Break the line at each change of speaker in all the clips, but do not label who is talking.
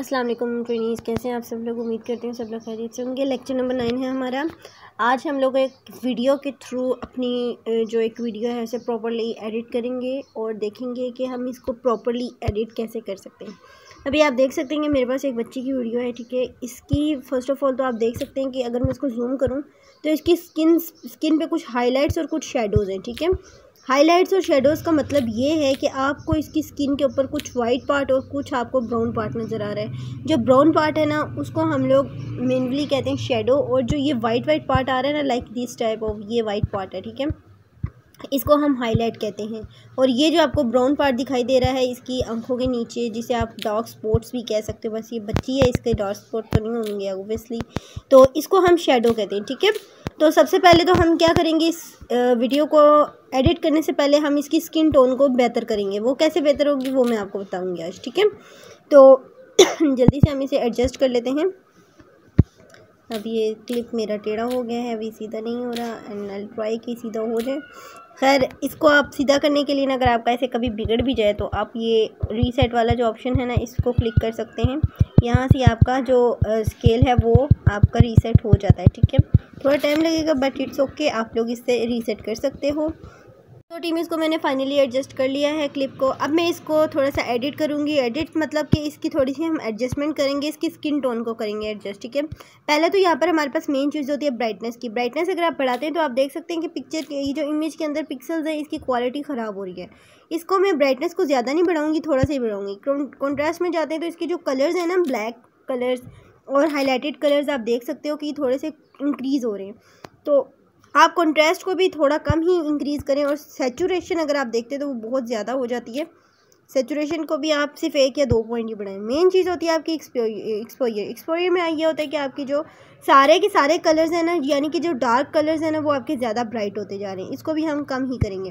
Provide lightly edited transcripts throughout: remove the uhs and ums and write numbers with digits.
अस्सलाम वालेकुम ट्रेनीज़, कैसे हैं आप सब लोग। उम्मीद करते हैं सब लोग खैरियत से होंगे। लेक्चर नंबर 9 है हमारा। आज हम लोग एक वीडियो के थ्रू अपनी जो एक वीडियो है उसे प्रॉपर्ली एडिट करेंगे और देखेंगे कि हम इसको प्रॉपर्ली एडिट कैसे कर सकते हैं। अभी आप देख सकते हैं कि मेरे पास एक बच्ची की वीडियो है, ठीक है। इसकी फ़र्स्ट ऑफ़ ऑल तो आप देख सकते हैं कि अगर मैं इसको जूम करूँ तो इसकी स्किन पे कुछ हाईलाइट्स और कुछ शेडोज़ हैं, ठीक है। हाइलाइट्स और शेडोज़ का मतलब ये है कि आपको इसकी स्किन के ऊपर कुछ वाइट पार्ट और कुछ आपको ब्राउन पार्ट नज़र आ रहा है। जो ब्राउन पार्ट है ना, उसको हम लोग मेनली कहते हैं शेडो, और जो ये वाइट पार्ट आ रहा है ना, लाइक दिस टाइप ऑफ ये वाइट पार्ट है, ठीक है, इसको हम हाईलाइट कहते हैं। और ये जो आपको ब्राउन पार्ट दिखाई दे रहा है इसकी आंखों के नीचे, जिसे आप डार्क स्पॉट्स भी कह सकते हो, बस ये बच्ची है, इसके डार्क स्पॉट तो नहीं होंगे ऑब्वियसली, तो इसको हम शेडो कहते हैं, ठीक है। तो सबसे पहले तो हम क्या करेंगे, इस वीडियो को एडिट करने से पहले हम इसकी स्किन टोन को बेहतर करेंगे। वो कैसे बेहतर होगी वो मैं आपको बताऊंगी आज, ठीक है। तो जल्दी से हम इसे एडजस्ट कर लेते हैं। अब ये क्लिप मेरा टेढ़ा हो गया है, अभी सीधा नहीं हो रहा, एंड आई ट्राई कि सीधा हो जाए। खैर, इसको आप सीधा करने के लिए ना, अगर आपका ऐसे कभी बिगड़ भी जाए तो आप ये रीसेट वाला जो ऑप्शन है ना, इसको क्लिक कर सकते हैं। यहाँ से आपका जो स्केल है वो आपका रीसेट हो जाता है, ठीक है। थोड़ा टाइम लगेगा बट इट्स ओके, आप लोग इससे रीसेट कर सकते हो। तो टीम, इसको मैंने फाइनली एडजस्ट कर लिया है क्लिप को। अब मैं इसको थोड़ा सा एडिट करूँगी। एडिट मतलब कि इसकी थोड़ी सी हम एडजस्टमेंट करेंगे, इसकी स्किन टोन को करेंगे एडजस्ट, ठीक है। पहले तो यहाँ पर हमारे पास मेन चीज़ होती है ब्राइटनेस की। ब्राइटनेस अगर आप बढ़ाते हैं तो आप देख सकते हैं कि पिक्चर के ये जो इमेज के अंदर पिक्सल्स है, इसकी क्वालिटी ख़राब हो रही है। इसको मैं ब्राइटनेस को ज़्यादा नहीं बढ़ाऊँगी, थोड़ा सा ही बढ़ाऊँगी। कॉन्ट्रास्ट में जाते हैं तो इसके जो कलर्स हैं ना, ब्लैक कलर्स और हाईलाइटेड कलर्स, आप देख सकते हो कि थोड़े से इंक्रीज़ हो रहे हैं। तो आप कंट्रास्ट को भी थोड़ा कम ही इंक्रीज़ करें। और सैचुरेशन अगर आप देखते हैं तो वो बहुत ज़्यादा हो जाती है। सैचुरेशन को भी आप सिर्फ 1 या 2 पॉइंट ही बढ़ाएं। मेन चीज़ होती है आपकी एक्सपोजर में ये होता है कि आपकी जो सारे के सारे कलर्स हैं ना, यानी कि जो डार्क कलर्स हैं ना, वो आपके ज़्यादा ब्राइट होते जा रहे हैं। इसको भी हम कम ही करेंगे।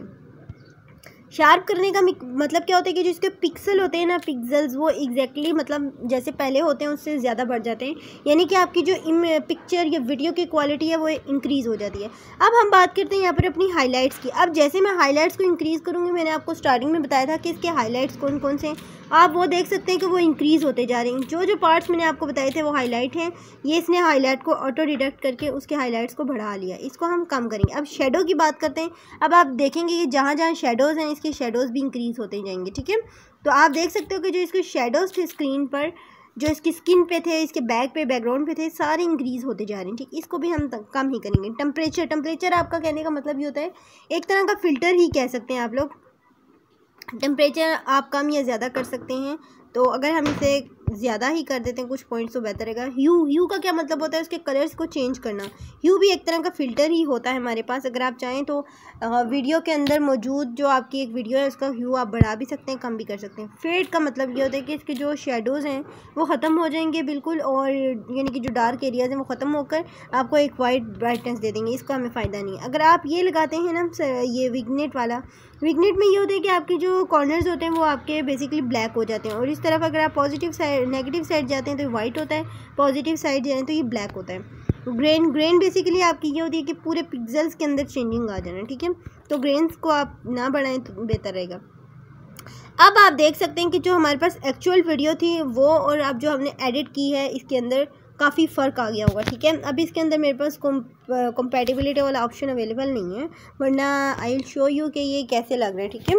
शार्प करने का मतलब क्या होता है कि जो इसके पिक्सल होते हैं ना, पिक्सल्स, वो एग्जैक्टली मतलब जैसे पहले होते हैं उससे ज़्यादा बढ़ जाते हैं, यानी कि आपकी जो पिक्चर या वीडियो की क्वालिटी है वो इंक्रीज़ हो जाती है। अब हम बात करते हैं यहाँ पर अपनी हाइलाइट्स की। अब जैसे मैं हाइलाइट्स को इंक्रीज़ करूँगी, मैंने आपको स्टार्टिंग में बताया था कि इसके हाइलाइट्स कौन कौन से हैं, आप वो देख सकते हैं कि वो इंक्रीज़ होते जा रहे हैं। जो जो पार्ट्स मैंने आपको बताए थे वो हाईलाइट हैं, ये इसने हाईलाइट को ऑटो डिडक्ट करके उसके हाईलाइट्स को बढ़ा लिया। इसको हम कम करेंगे। अब शेडो की बात करते हैं। अब आप देखेंगे कि जहाँ जहाँ शेडोज़ हैं, इसके शेडोज़ भी इंक्रीज़ होते जाएंगे, ठीक है। तो आप देख सकते हो कि जो इसके शेडोज़ थे स्क्रीन पर, जो इसकी स्किन पे थे, इसके बैक पे, बैकग्राउंड पे थे, सारे इंक्रीज़ होते जा रहे हैं, ठीक। इसको भी हम कम ही करेंगे। टेम्परेचर आपका कहने का मतलब ये होता है, एक तरह का फ़िल्टर ही कह सकते हैं आप लोग। टेम्परेचर आप कम या ज़्यादा कर सकते हैं। तो अगर हम इसे ज़्यादा ही कर देते हैं कुछ पॉइंट्स तो बेहतर रहेगा। ह्यू का क्या मतलब होता है, उसके कलर्स को चेंज करना। ह्यू भी एक तरह का फ़िल्टर ही होता है हमारे पास। अगर आप चाहें तो वीडियो के अंदर मौजूद जो आपकी एक वीडियो है उसका ह्यू आप बढ़ा भी सकते हैं, कम भी कर सकते हैं। फेड का मतलब ये होता है कि इसके जो शेडोज़ हैं वो ख़त्म हो जाएंगे बिल्कुल, और यानी कि जो डार्क एरियाज़ हैं वो ख़त्म होकर आपको एक वाइट ब्राइटनेस दे देंगे। इसका हमें फ़ायदा नहीं है। अगर आप ये लगाते हैं ना, ये विग्नेट वाला, विग्नेट में ये होता है कि आपके जो कॉर्नर्स होते हैं वो आपके बेसिकली ब्लैक हो जाते हैं, और इस तरफ अगर आप पॉजिटिव साइड नेगेटिव साइड जाते हैं तो वाइट होता है, पॉजिटिव साइड जाएँ तो ये ब्लैक होता है। ग्रेन बेसिकली आपकी ये होती है कि पूरे पिक्सल्स के अंदर चेंजिंग आ जाना, ठीक है। तो ग्रेन्स को आप ना बढ़ाएं तो बेहतर रहेगा। अब आप देख सकते हैं कि जो हमारे पास एक्चुअल वीडियो थी वो और अब जो हमने एडिट की है, इसके अंदर काफ़ी फ़र्क आ गया होगा, ठीक है। अब इसके अंदर मेरे पास कंपैटिबिलिटी वाला ऑप्शन अवेलेबल नहीं है, वरना आई विल शो यू कि ये कैसे लग रहा है, ठीक है।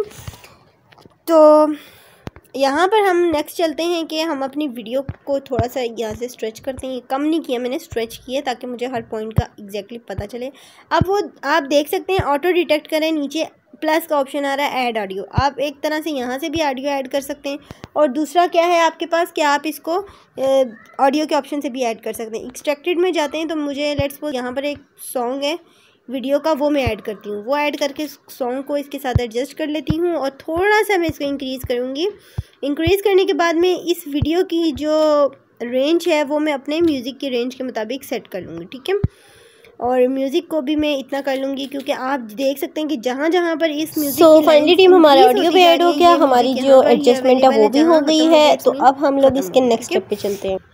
तो यहाँ पर हम नेक्स्ट चलते हैं कि हम अपनी वीडियो को थोड़ा सा यहाँ से स्ट्रेच करते हैं। कम नहीं किया मैंने, स्ट्रेच किया ताकि मुझे हर पॉइंट का एग्जैक्टली पता चले। अब वो आप देख सकते हैं ऑटो डिटेक्ट करें, नीचे प्लस का ऑप्शन आ रहा है ऐड ऑडियो। आप एक तरह से यहाँ से भी ऑडियो ऐड कर सकते हैं, और दूसरा क्या है आपके पास कि आप इसको ऑडियो के ऑप्शन से भी ऐड कर सकते हैं। एक्सट्रैक्टेड में जाते हैं तो मुझे लेट्स सपोज यहाँ पर एक सॉन्ग है वीडियो का, वो मैं ऐड करती हूँ। वो ऐड करके सॉन्ग को इसके साथ एडजस्ट कर लेती हूँ, और थोड़ा सा मैं इसको इंक्रीज़ करूँगी। इंक्रीज़ करने के बाद में इस वीडियो की जो रेंज है वो मैं अपने म्यूज़िक की रेंज के मुताबिक सेट कर लूँगी, ठीक है। और म्यूज़िक को भी मैं इतना कर लूँगी क्योंकि आप देख सकते हैं कि जहाँ जहाँ पर इस म्यूज़िक
तो फाइनली टीम हमारा ऑडियो भी ऐड हो गया, हमारी जो एडजस्टमेंट है वो भी हो गई है। तो अब हम लोग इसके नेक्स्ट स्टेप पे चलते हैं।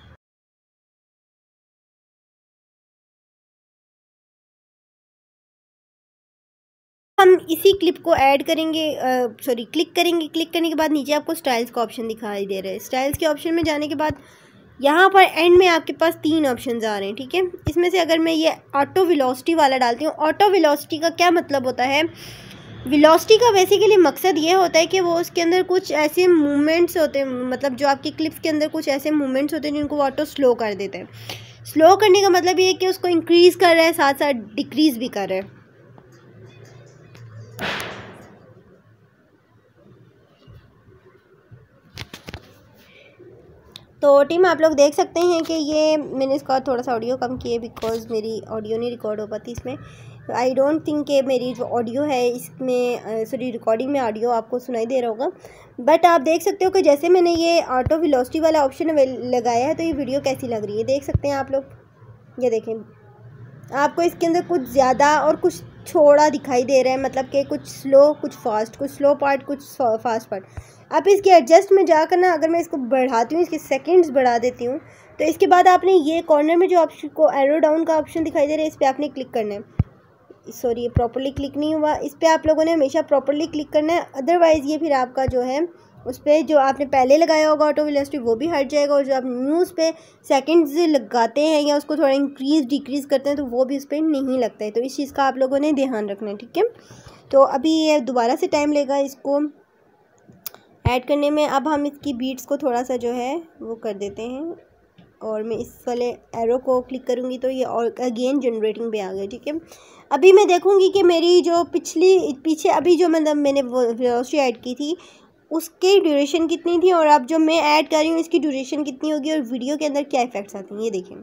हम इसी क्लिप को ऐड करेंगे, क्लिक करेंगे। क्लिक करने के बाद नीचे आपको स्टाइल्स का ऑप्शन दिखाई दे रहा है। स्टाइल्स के ऑप्शन में जाने के बाद यहाँ पर एंड में आपके पास 3 ऑप्शंस आ रहे हैं, ठीक है। इसमें से अगर मैं ये ऑटो वेलोसिटी वाला डालती हूँ, ऑटो वेलोसिटी का क्या मतलब होता है, वेलोसिटी का बेसिकली मकसद ये होता है कि वो उसके अंदर कुछ ऐसे मूवमेंट्स होते हैं, मतलब जो आपकी क्लिप्स के अंदर कुछ ऐसे मूवमेंट्स होते हैं जिनको वो ऑटो स्लो कर देते हैं। स्लो करने का मतलब ये है कि उसको इंक्रीज़ कर रहा है, साथ साथ डिक्रीज़ भी कर रहा है। तो टीम आप लोग देख सकते हैं कि ये मैंने इसका थोड़ा सा ऑडियो कम किया बिकॉज़ मेरी ऑडियो नहीं रिकॉर्ड हो पाती इसमें। आई डोंट थिंक कि मेरी जो ऑडियो है इसमें सॉरी रिकॉर्डिंग में ऑडियो आपको सुनाई दे रहा होगा, बट आप देख सकते हो कि जैसे मैंने ये ऑटो वेलोसिटी वाला ऑप्शन लगाया है तो ये वीडियो कैसी लग रही है, देख सकते हैं आप लोग। ये देखें, आपको इसके अंदर कुछ ज़्यादा और कुछ थोड़ा दिखाई दे रहा है, मतलब कि कुछ स्लो कुछ फास्ट, कुछ स्लो पार्ट कुछ फास्ट पार्ट। आप इसके एडजस्ट में जाकर ना, अगर मैं इसको बढ़ाती हूँ, इसके सेकंड्स बढ़ा देती हूँ, तो इसके बाद आपने ये कॉर्नर में जो आपको एरो डाउन का ऑप्शन दिखाई दे रहा है, इस पर आपने क्लिक करना है। सॉरी, ये प्रॉपर्ली क्लिक नहीं हुआ, इस पर आप लोगों ने हमेशा प्रॉपर्ली क्लिक करना है, अदरवाइज़ ये फिर आपका जो है उस पर जो आपने पहले लगाया होगा ऑटो वेलोसिटी वो भी हट जाएगा, और जो आप न्यूज़ पे सेकंड्स लगाते हैं या उसको थोड़ा इंक्रीज़ डिक्रीज़ करते हैं तो वो भी उस पर नहीं लगता है। तो इस चीज़ का आप लोगों ने ध्यान रखना है, ठीक है। तो अभी ये दोबारा से टाइम लेगा इसको ऐड करने में। अब हम इसकी बीट्स को थोड़ा सा जो है वो कर देते हैं, और मैं इस वाले एरो को क्लिक करूँगी तो ये और अगेन जनरेटिंग पे आ गया, ठीक है। अभी मैं देखूँगी कि मेरी जो पीछे अभी जो मतलब मैंने वेलोसिटी ऐड की थी उसकी ड्यूरेशन कितनी थी, और अब जो मैं ऐड कर रही हूँ इसकी ड्यूरेशन कितनी होगी, और वीडियो के अंदर क्या इफेक्ट्स आते हैं ये देखें।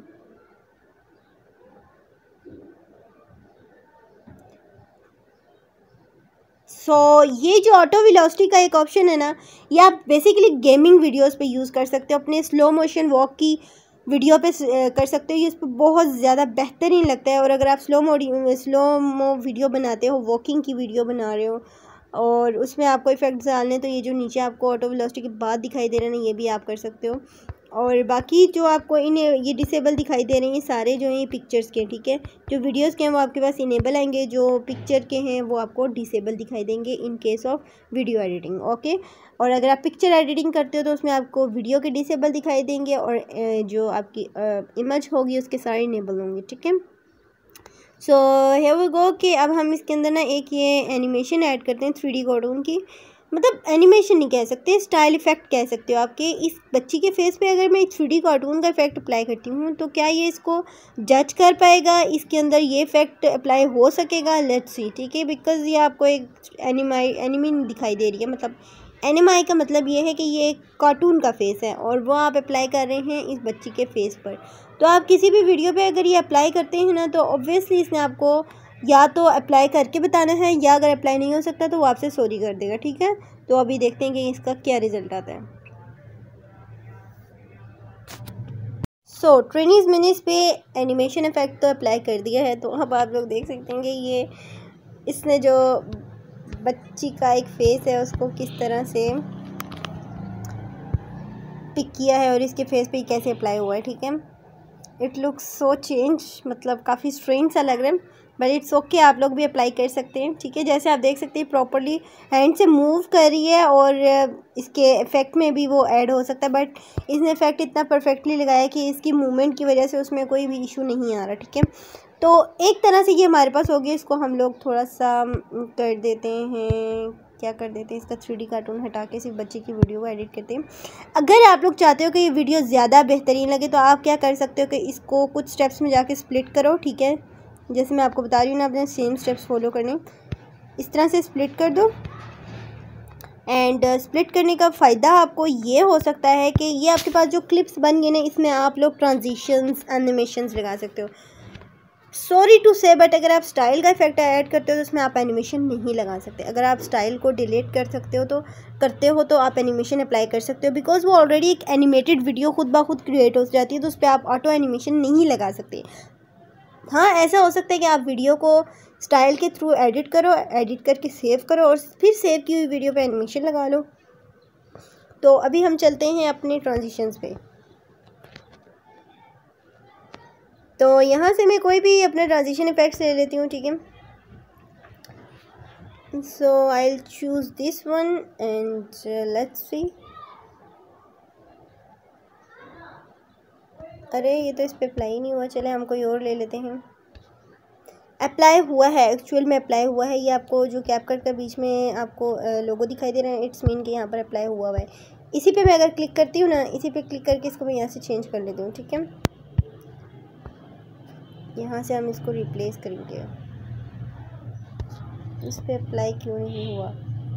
ये जो ऑटो वेलोसिटी का एक ऑप्शन है ना, ये आप बेसिकली गेमिंग वीडियोस पे यूज़ कर सकते हो, अपने स्लो मोशन वॉक की वीडियो पे कर सकते हो। ये इस पर बहुत ज़्यादा बेहतरीन लगता है। और अगर आप स्लो मो वीडियो बनाते हो, वॉकिंग की वीडियो बना रहे हो और उसमें आपको इफेक्ट्स डालने, तो ये जो नीचे आपको ऑटो वेलोसिटी के बाद दिखाई दे रहे हैं ये भी आप कर सकते हो। और बाकी जो आपको ये डिसेबल दिखाई दे रहे हैं सारे जो हैं पिक्चर्स के, ठीक है। जो वीडियोस के हैं वो आपके पास इनेबल आएंगे, जो पिक्चर के हैं वो आपको डिसेबल दिखाई देंगे in case of video editing, okay. और अगर आप पिक्चर एडिटिंग करते हो तो उसमें आपको वीडियो के डिसेबल दिखाई देंगे, और जो आपकी इमेज होगी उसके सारे इनेबल होंगे, ठीक है। सो हियर वी गो कि अब हम इसके अंदर ना एक ये एनिमेशन ऐड करते हैं 3D कार्टून की, मतलब एनिमेशन नहीं कह सकते, स्टाइल इफेक्ट कह सकते हो आपके। इस बच्ची के फेस पे अगर मैं 3D कार्टून का इफेक्ट अप्लाई करती हूँ तो क्या ये इसको जज कर पाएगा, इसके अंदर ये इफेक्ट अप्लाई हो सकेगा, लेट्स सी, ठीक है। बिकॉज ये आपको एक एनिमी दिखाई दे रही है, मतलब एनिमाई का मतलब ये है कि ये एक कार्टून का फेस है और वो आप अप्लाई कर रहे हैं इस बच्ची के फेस पर। तो आप किसी भी वीडियो पे अगर ये अप्लाई करते हैं ना तो ऑब्वियसली इसने आपको या तो अप्लाई करके बताना है, या अगर अप्लाई नहीं हो सकता तो वो आपसे सॉरी कर देगा, ठीक है। तो अभी देखते हैं कि इसका क्या रिजल्ट आता है। सो ट्रेनिंग्स मैंने इस पर एनिमेशन इफेक्ट तो अप्लाई कर दिया है, तो अब आप लोग देख सकते हैं कि ये इसने जो बच्ची का एक फेस है उसको किस तरह से पिक किया है और इसके फेस पे कैसे अप्लाई हुआ है, ठीक है। इट लुक्स सो चेंज, मतलब काफ़ी स्ट्रेंज सा लग रहा है, बट इट्स ओके, आप लोग भी अप्लाई कर सकते हैं, ठीक है। जैसे आप देख सकते हैं प्रॉपर्ली हैंड से मूव कर रही है और इसके इफेक्ट में भी वो ऐड हो सकता है, बट इसने इफेक्ट इतना परफेक्टली लगाया कि इसकी मूवमेंट की वजह से उसमें कोई भी इशू नहीं आ रहा, ठीक है। तो एक तरह से ये हमारे पास हो गया, इसको हम लोग थोड़ा सा कर देते हैं, क्या कर देते हैं, इसका 3D कार्टून हटा के सिर्फ बच्चे की वीडियो को एडिट करते हैं। अगर आप लोग चाहते हो कि ये वीडियो ज़्यादा बेहतरीन लगे तो आप क्या कर सकते हो कि इसको कुछ स्टेप्स में जाके स्प्लिट करो, ठीक है। जैसे मैं आपको बता रही हूँ ना, अपने सेम स्टेप्स फॉलो करने, इस तरह से स्प्लिट कर दो। एंड स्प्लिट करने का फ़ायदा आपको ये हो सकता है कि ये आपके पास जो क्लिप्स बन गए ना, इसमें आप लोग ट्रांजिशंस एनिमेशंस लगा सकते हो। सॉरी टू से, बट अगर आप स्टाइल का इफेक्ट ऐड करते हो तो उसमें आप एनिमेशन नहीं लगा सकते। अगर आप स्टाइल को डिलीट कर सकते हो तो आप एनिमेशन अप्लाई कर सकते हो, बिकॉज वो ऑलरेडी एक एनिमेटेड वीडियो खुद ब खुद क्रिएट हो जाती है, तो उस पर आप ऑटो एनिमेशन नहीं लगा सकते। हाँ, ऐसा हो सकता है कि आप वीडियो को स्टाइल के थ्रू एडिट करो, एडिट करके सेव करो और फिर सेव की हुई वीडियो पे एनिमेशन लगा लो। तो अभी हम चलते हैं अपने ट्रांजिशंस पे। तो यहाँ से मैं कोई भी अपना ट्रांजिशन इफेक्ट्स ले लेती हूँ, ठीक है। So I will choose this one and let's see. अरे ये तो इस पर अप्लाई ही नहीं हुआ, चले हम कोई और ले लेते हैं। अप्लाई हुआ है, एक्चुअल में अप्लाई हुआ है। ये आपको जो कैपकट का बीच में आपको लोगो दिखाई दे रहा है, इट्स मीन कि यहाँ पर अप्लाई हुआ है। इसी पे मैं अगर क्लिक करती हूँ ना, इसी पे क्लिक करके इसको मैं यहाँ से चेंज कर लेती हूँ, ठीक है। यहाँ से हम इसको रिप्लेस करेंगे। इस पे अप्लाई क्यों नहीं हुआ?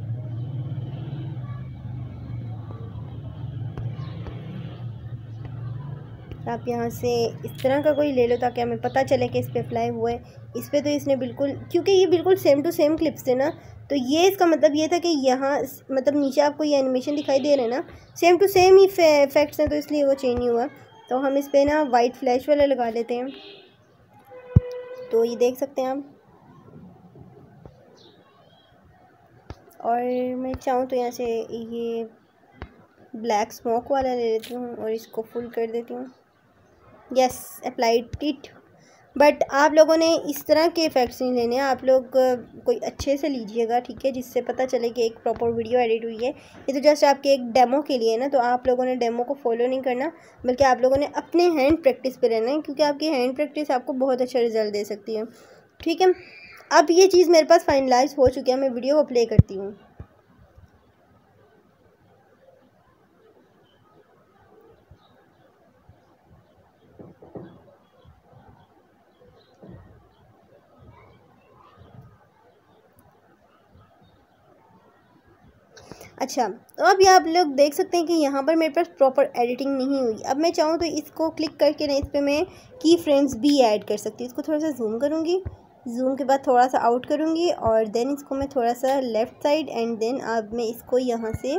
आप यहाँ से इस तरह का कोई ले लो ताकि हमें पता चले कि इस पे अप्लाई हुआ है। इस पे तो इसने बिल्कुल, क्योंकि ये बिल्कुल सेम टू सेम क्लिप्स थे ना, तो ये इसका मतलब ये था कि यहाँ मतलब नीचे आपको ये एनिमेशन दिखाई दे रहा है ना, सेम टू सेम ही इफेक्ट्स हैं, तो इसलिए वो चेंज नहीं हुआ। तो हम इस पर ना वाइट फ्लैश वाला लगा लेते हैं। तो ये देख सकते हैं आप, और मैं चाहूँ तो यहाँ से ये ब्लैक स्मोक वाला ले लेती हूँ और इसको फुल कर देती हूँ। Yes, applied it. बट आप लोगों ने इस तरह के इफ़ेक्ट्स नहीं लेने, आप लोग कोई अच्छे से लीजिएगा, ठीक है, जिससे पता चले कि एक प्रॉपर वीडियो एडिट हुई है। ये तो जस्ट आपके एक डेमो के लिए ना, तो आप लोगों ने डेमो को फॉलो नहीं करना, बल्कि आप लोगों ने अपने हैंड प्रैक्टिस पे रहना है, क्योंकि आपकी हैंड प्रैक्टिस आपको बहुत अच्छा रिजल्ट दे सकती है, ठीक है। अब ये चीज़ मेरे पास फाइनलाइज हो चुकी है, मैं वीडियो को प्ले करती हूँ। अच्छा, तो अब ये आप लोग देख सकते हैं कि यहाँ पर मेरे पास प्रॉपर एडिटिंग नहीं हुई। अब मैं चाहूँ तो इसको क्लिक करके ना इस पर मैं की फ्रेम्स भी ऐड कर सकती हूँ। इसको थोड़ा सा जूम करूँगी, जूम के बाद थोड़ा सा आउट करूँगी, और देन इसको मैं थोड़ा सा लेफ़्ट साइड, एंड देन अब मैं इसको यहाँ से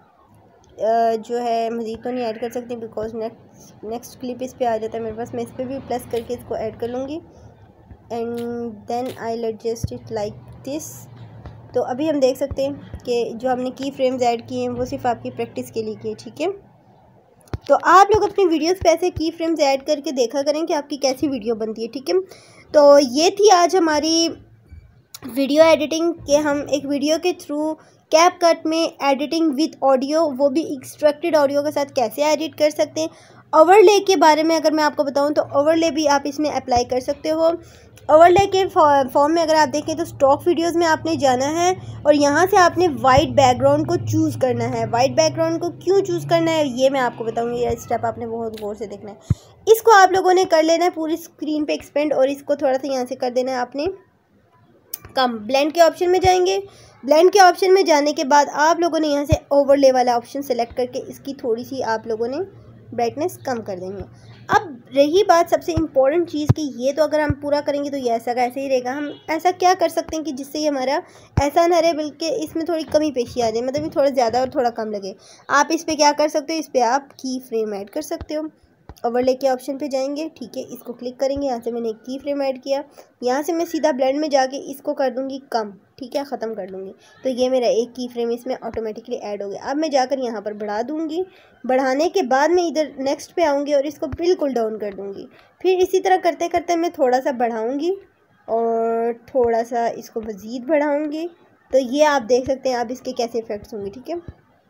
जो है मज़ीद तो नहीं ऐड कर सकती बिकॉज नेक्स्ट क्लिप इस पर आ जाता है मेरे पास। मैं इस पर भी प्लस करके इसको ऐड कर लूँगी, and then I adjust it like this. तो अभी हम देख सकते हैं कि जो हमने की फ्रेम्स ऐड किए हैं वो सिर्फ आपकी प्रैक्टिस के लिए किए, ठीक है। तो आप लोग अपनी वीडियोस पे ऐसे की फ्रेम्स ऐड करके देखा करें कि आपकी कैसी वीडियो बनती है, ठीक है। तो ये थी आज हमारी वीडियो एडिटिंग के हम एक वीडियो के थ्रू कैपकट में एडिटिंग विद ऑडियो, वो भी एक्सट्रैक्टेड ऑडियो के साथ कैसे एडिट कर सकते हैं। ओवरले के बारे में अगर मैं आपको बताऊं तो ओवरले भी आप इसमें अप्लाई कर सकते हो। ओवरले के फॉर्म में अगर आप देखें तो स्टॉक वीडियोस में आपने जाना है और यहाँ से आपने वाइट बैकग्राउंड को चूज़ करना है। वाइट बैकग्राउंड को क्यों चूज़ करना है ये मैं आपको बताऊँगी, ये स्टेप आपने बहुत गौर से देखना है। इसको आप लोगों ने कर लेना है पूरी स्क्रीन पे एक्सपेंड, और इसको थोड़ा सा यहाँ से कर देना है आपने कम। ब्लेंड के ऑप्शन में जाएंगे, ब्लेंड के ऑप्शन में जाने के बाद आप लोगों ने यहाँ से ओवरले वाला ऑप्शन सेलेक्ट करके इसकी थोड़ी सी आप लोगों ने ब्राइटनेस कम कर देंगे। अब रही बात सबसे इम्पॉर्टेंट चीज़ कि ये तो अगर हम पूरा करेंगे तो ये ऐसा का ऐसे ही रहेगा। हम ऐसा क्या कर सकते हैं कि जिससे ये हमारा ऐसा ना रहे बल्कि इसमें थोड़ी कमी पेशी आ जाए, मतलब ये थोड़ा ज़्यादा और थोड़ा कम लगे। आप इस पर क्या कर सकते हो, इस पर आप की फ्रेम ऐड कर सकते हो। ओवरले के ऑप्शन पे जाएंगे, ठीक है, इसको क्लिक करेंगे, यहाँ से मैंने एक की फ्रेम ऐड किया, यहाँ से मैं सीधा ब्लेंड में जाके इसको कर दूँगी कम, ठीक है, ख़त्म कर दूँगी। तो ये मेरा एक की फ्रेम इसमें ऑटोमेटिकली ऐड हो गया। अब मैं जाकर यहाँ पर बढ़ा दूँगी, बढ़ाने के बाद मैं इधर नेक्स्ट पे आऊँगी और इसको बिल्कुल डाउन कर दूँगी। फिर इसी तरह करते करते मैं थोड़ा सा बढ़ाऊँगी और थोड़ा सा इसको मज़ीद बढ़ाऊँगी। तो ये आप देख सकते हैं आप इसके कैसे इफ़ेक्ट्स होंगे, ठीक है।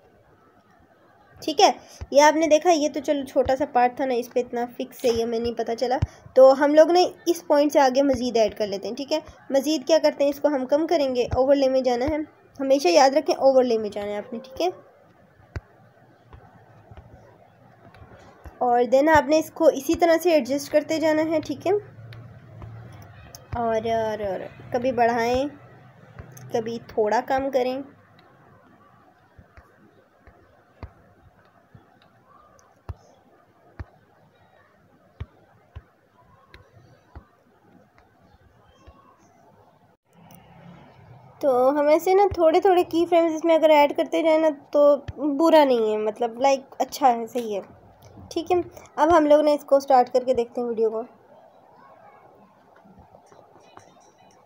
ठीक है, ये आपने देखा, ये तो चलो छोटा सा पार्ट था ना, इस पर इतना फिक्स है ये हमें नहीं पता चला। तो हम लोग ने इस पॉइंट से आगे मज़ीद ऐड कर लेते हैं, ठीक है। मज़ीद क्या करते हैं, इसको हम कम करेंगे, ओवरले में जाना है, हमेशा याद रखें ओवरले में जाना है आपने, ठीक है। और देन आपने इसको इसी तरह से एडजस्ट करते जाना है, ठीक है। और कभी बढ़ाएं, कभी थोड़ा कम करें। तो हम ऐसे ना थोड़े थोड़े की फ्रेम्स इसमें अगर ऐड करते जाए ना तो बुरा नहीं है, मतलब लाइक अच्छा है, सही है, ठीक है। अब हम लोग ने इसको स्टार्ट करके देखते हैं वीडियो को।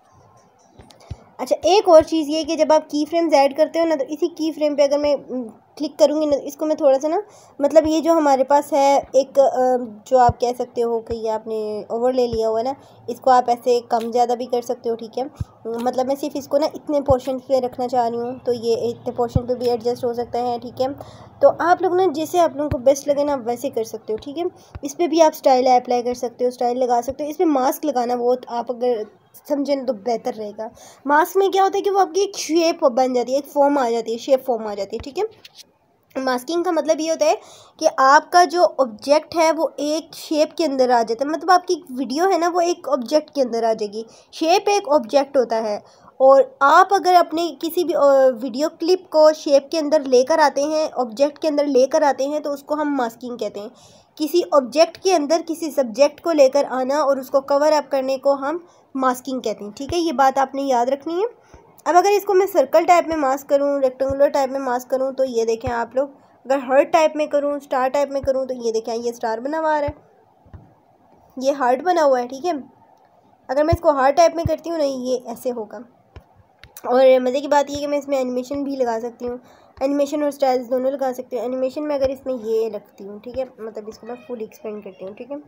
अच्छा, एक और चीज़ ये कि जब आप की फ्रेम्स ऐड करते हो ना तो इसी की फ्रेम पे अगर मैं
क्लिक करूँगी ना, इसको मैं थोड़ा सा ना, मतलब ये जो हमारे पास है एक जो आप कह सकते हो कि ये आपने ओवरले लिया हुआ है ना, इसको आप ऐसे कम ज़्यादा भी कर सकते हो, ठीक है। मतलब मैं सिर्फ इसको ना इतने पोर्शन पे रखना चाह रही हूँ, तो ये इतने पोर्शन पे भी एडजस्ट हो सकता है, ठीक है। तो आप लोग ना जैसे आप लोगों को बेस्ट लगे ना वैसे कर सकते हो, ठीक है। इस पर भी आप स्टाइल अप्लाई कर सकते हो, स्टाइल लगा सकते हो। इस पर मास्क लगाना बहुत आप अगर समझें तो बेहतर रहेगा। मास्क में क्या होता है कि वो आपकी एक शेप बन जाती है, एक फॉर्म आ जाती है, शेप फॉर्म आ जाती है, ठीक है। मास्किंग का मतलब ये होता है कि आपका जो ऑब्जेक्ट है वो एक शेप के अंदर आ जाता है, मतलब आपकी वीडियो है ना वो एक ऑब्जेक्ट के अंदर आ जाएगी। शेप एक ऑब्जेक्ट होता है, और आप अगर अपने किसी भी वीडियो क्लिप को शेप के अंदर लेकर आते हैं, ऑब्जेक्ट के अंदर लेकर आते हैं, तो उसको हम मास्किंग कहते हैं। किसी ऑब्जेक्ट के अंदर किसी सब्जेक्ट को लेकर आना और उसको कवर अप करने को हम मास्किंग कहते हैं, ठीक है। ये बात आपने याद रखनी है। अब अगर इसको मैं सर्कल टाइप में मास्क करूँ, रेक्टेंगुलर टाइप में मास्क करूँ, तो ये देखें आप लोग, अगर हार्ट टाइप में करूँ, स्टार टाइप में करूँ, तो ये देखें ये स्टार बना हुआ आ रहा है, ये हार्ट बना हुआ है, ठीक है। अगर मैं इसको हार्ट टाइप में करती हूँ ना, ये ऐसे होगा। और मज़े की बात ये कि मैं इसमें एनिमेशन भी लगा सकती हूँ, एनिमेशन और स्टाइल्स दोनों लगा सकती हूँ। एनिमेशन में अगर इसमें ये रखती हूँ, ठीक है, मतलब इसको मैं फुल एक्सपेंड करती हूँ, ठीक है।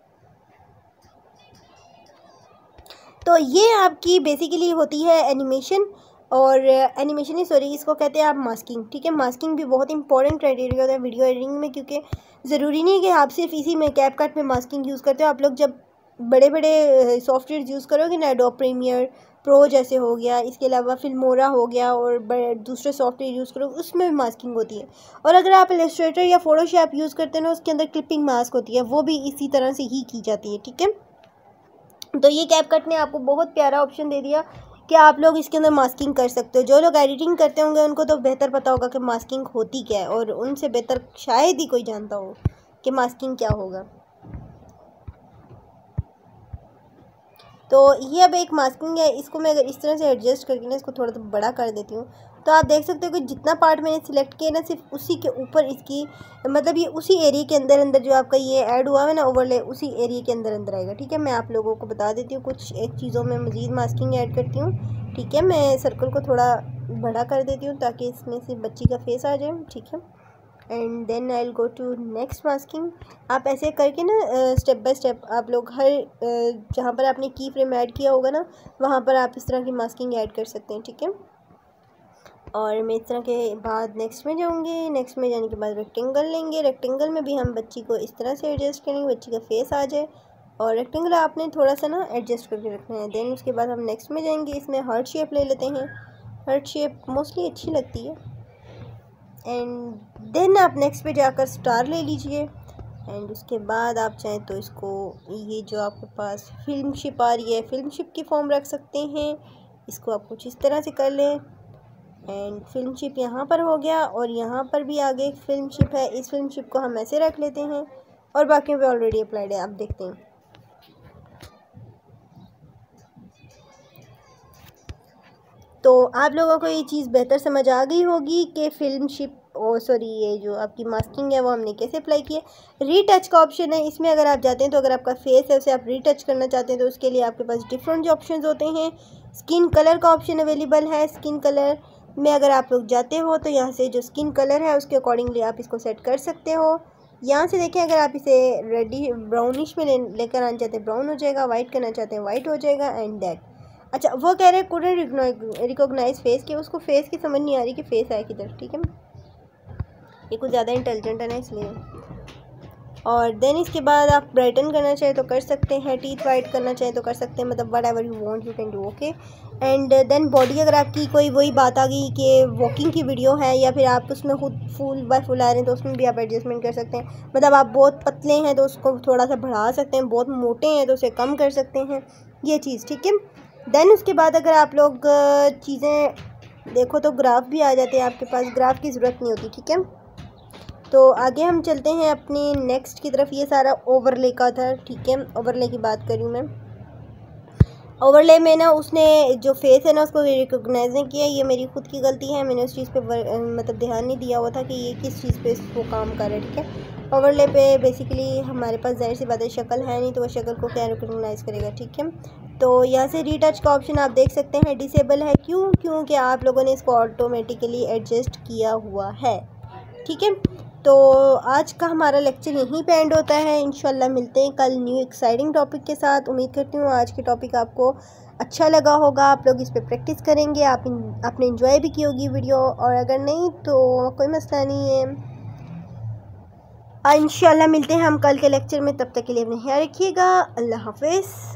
तो ये आपकी बेसिकली होती है एनिमेशन, और एनिमेशन ही सॉरी इसको कहते हैं आप मास्किंग, ठीक है। मास्किंग भी बहुत इंपॉर्टेंट क्राइटेरिया होता है वीडियो एडिटिंग में, क्योंकि ज़रूरी नहीं है कि आप सिर्फ इसी में कैपकट में मास्किंग यूज़ करते हो। आप लोग जब बड़े बड़े सॉफ्टवेयर यूज़ करोगे ना, एडोब प्रीमियर प्रो जैसे हो गया, इसके अलावा फिल्मोरा हो गया, और दूसरे सॉफ्टवेयर यूज़ करो उसमें भी मास्किंग होती है। और अगर आप इलस्ट्रेटर या फोटोशॉप यूज़ करते हो ना, उसके अंदर क्लिपिंग मास्क होती है, वो भी इसी तरह से ही की जाती है, ठीक है। तो ये कैपकट ने आपको बहुत प्यारा ऑप्शन दे दिया कि आप लोग इसके अंदर मास्किंग कर सकते हो। जो लोग एडिटिंग करते होंगे उनको तो बेहतर पता होगा कि मास्किंग होती क्या है, और उनसे बेहतर शायद ही कोई जानता हो कि मास्किंग क्या होगा। तो ये अब एक मास्किंग है, इसको मैं अगर इस तरह से एडजस्ट करके ना इसको थोड़ा सा बड़ा कर देती हूँ, तो आप देख सकते हो कि जितना पार्ट मैंने सिलेक्ट किया ना, सिर्फ उसी के ऊपर इसकी, मतलब ये उसी एरिया के अंदर अंदर जो आपका ये ऐड हुआ है ना ओवरले, उसी एरिया के अंदर अंदर आएगा, ठीक है। मैं आप लोगों को बता देती हूँ कुछ एक चीज़ों में मज़ीद मास्किंग ऐड करती हूँ, ठीक है। मैं सर्कल को थोड़ा बड़ा कर देती हूँ ताकि इसमें से बच्ची का फेस आ जाए, ठीक है। And then I will go to next masking. आप ऐसे करके ना स्टेप बाय स्टेप आप लोग हर जहाँ पर आपने की फ्रेम ऐड किया होगा ना, वहाँ पर आप इस तरह की मास्किंग ऐड कर सकते हैं, ठीक है। और मैं इस तरह के बाद नेक्स्ट में जाऊँगी। नेक्स्ट में जाने के बाद रेक्टेंगल लेंगे। रेक्टेंगल में भी हम बच्ची को इस तरह से एडजस्ट करेंगे, बच्ची का फेस आ जाए, और रेक्टेंगल आपने थोड़ा सा ना एडजस्ट करके रखना है। देन उसके बाद हम नेक्स्ट में जाएंगे, इसमें हार्ट शेप ले लेते हैं। हार्ट शेप मोस्टली अच्छी लगती है। एंड देन आप नेक्स्ट पे जाकर स्टार ले लीजिए। एंड उसके बाद आप चाहें तो इसको, ये जो आपके पास फिल्म शिप आ रही है, फिल्म शिप की फॉर्म रख सकते हैं। इसको आप कुछ इस तरह से कर लें। एंड फिल्म शिप यहाँ पर हो गया, और यहाँ पर भी आगे फिल्म शिप है। इस फिल्म शिप को हम ऐसे रख लेते हैं, और बाकी पे ऑलरेडी अप्लाइड है, आप देखते हैं। तो आप लोगों को ये चीज़ बेहतर समझ आ गई होगी कि फिल्म शिप सॉरी ये जो आपकी मास्किंग है वो हमने कैसे अप्लाई की है। रीटच का ऑप्शन है, इसमें अगर आप जाते हैं तो अगर आपका फेस है उसे आप रीटच करना चाहते हैं तो उसके लिए आपके पास डिफरेंट जो ऑप्शन होते हैं। स्किन कलर का ऑप्शन अवेलेबल है। स्किन कलर में अगर आप लोग जाते हो तो यहाँ से जो स्किन कलर है उसके अकॉर्डिंगली आप इसको सेट कर सकते हो। यहाँ से देखें, अगर आप इसे रेडी ब्राउनिश में लेकर आना चाहते हैं ब्राउन हो जाएगा, वाइट करना चाहते हैं वाइट हो जाएगा। एंड दैट, अच्छा वो कह रहे हैं कुडंट रिकॉग्नाइज फेस, के उसको फेस की समझ नहीं आ रही कि फेस आए किधर, ठीक है। ये कुछ ज़्यादा इंटेलिजेंट है ना इसलिए। और देन इसके बाद आप ब्राइटन करना चाहें तो कर सकते हैं, टीथ वाइट करना चाहें तो कर सकते हैं, मतलब whatever you want you can do, okay. And then body, अगर आपकी कोई वही बात आ गई कि वॉकिंग की वीडियो है या फिर आप उसमें खुद फुल बाय फुल आ रहे हैं तो उसमें भी आप एडजस्टमेंट कर सकते हैं। मतलब आप बहुत पतले हैं तो उसको थोड़ा सा बढ़ा सकते हैं, बहुत मोटे हैं तो उसे कम कर सकते हैं, ये चीज़, ठीक है। देन उसके बाद अगर आप लोग चीज़ें देखो तो ग्राफ भी आ जाते हैं आपके पास, ग्राफ की ज़रूरत नहीं होती, ठीक है। तो आगे हम चलते हैं अपनी नेक्स्ट की तरफ। ये सारा ओवरले का था, ठीक है। ओवरले की बात करी मैं। ओवरले में ना उसने जो फेस है ना उसको रिकॉग्नाइज नहीं किया, ये मेरी खुद की गलती है। मैंने उस चीज़ पे मतलब ध्यान नहीं दिया हुआ था कि ये किस चीज़ पे इसको काम कर रहा है, ठीक है। ओवरले पे बेसिकली हमारे पास जाहिर सी बात है शक्ल है नहीं, तो वह शक्ल को क्या रिकॉग्नाइज करेगा, ठीक है। तो यहाँ से रीटच का ऑप्शन आप देख सकते हैं डिसेबल है। क्योंकि आप लोगों ने इसको ऑटोमेटिकली एडजस्ट किया हुआ है, ठीक है, तो आज का हमारा लेक्चर यहीं पे एंड होता है। इंशाल्लाह मिलते हैं कल न्यू एक्साइटिंग टॉपिक के साथ। उम्मीद करती हूँ आज के टॉपिक आपको अच्छा लगा होगा, आप लोग इस पे प्रैक्टिस करेंगे, आपने एंजॉय भी की होगी वीडियो, और अगर नहीं तो कोई मसला नहीं है। इंशाल्लाह मिलते हैं हम कल के लेक्चर में, तब तक के लिए अपना ख्याल रखिएगा। अल्लाह हाफिज़।